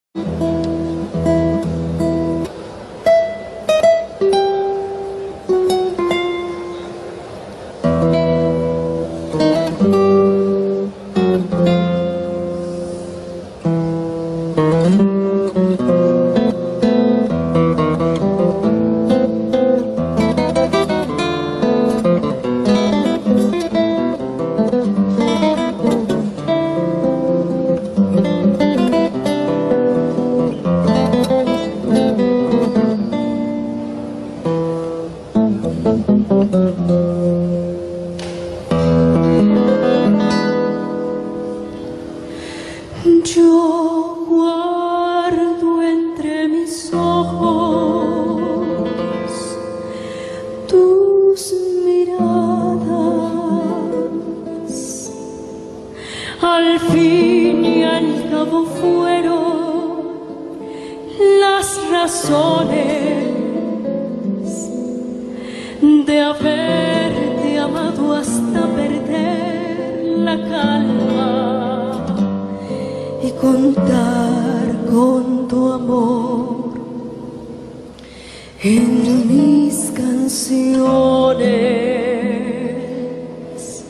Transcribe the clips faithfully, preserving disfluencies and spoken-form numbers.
Yo guardo entre mis ojos tus miradas, al fin y al cabo fueron las razones de haberte amado hasta perder la calma y contar con tu amor en mis canciones.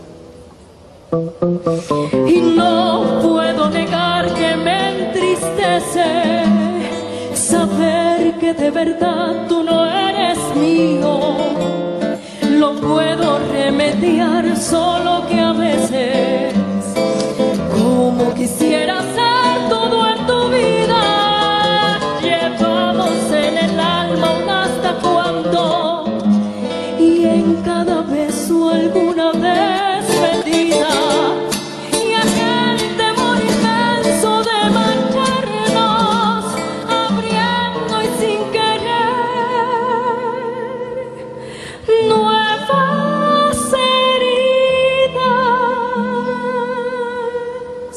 Y no puedo negar que me entristece saber que de verdad tú no eres mío. Lo puedo remediar, solo que a veces como quisiera ser todo en tu vida. Llevamos en el alma un hasta cuándo, y en cada beso alguna despedida, y aquel temor inmenso de marcharnos, abriendo y sin querer nuevas heridas.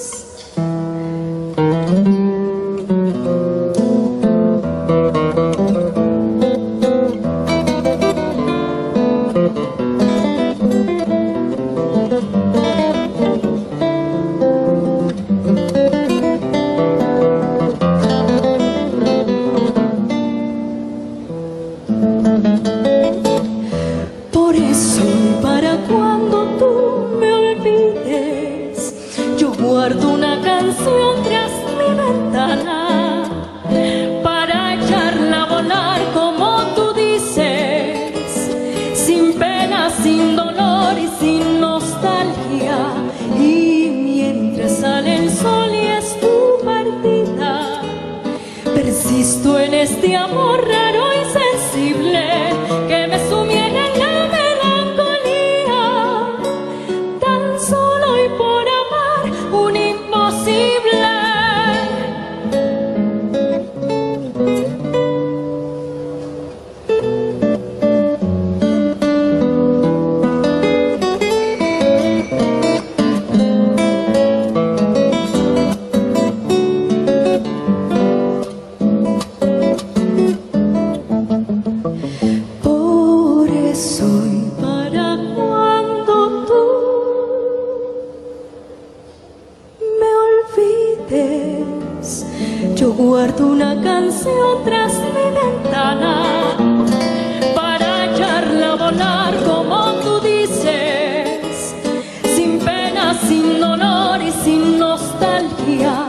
Por eso, para cuando tú me olvides, yo guardo una canción tras mi ventana para echarla a volar como tú dices, sin pena, sin dolor y sin nostalgia. Y mientras sale el sol y es tu partida, persisto en este amor raro y sensible que me sumiera en la melancolía, tan solo y por amar un imposible. Soy para cuando tú me olvides, yo guardo una canción tras mi ventana para echarla a volar como tú dices, sin pena, sin dolor y sin nostalgia.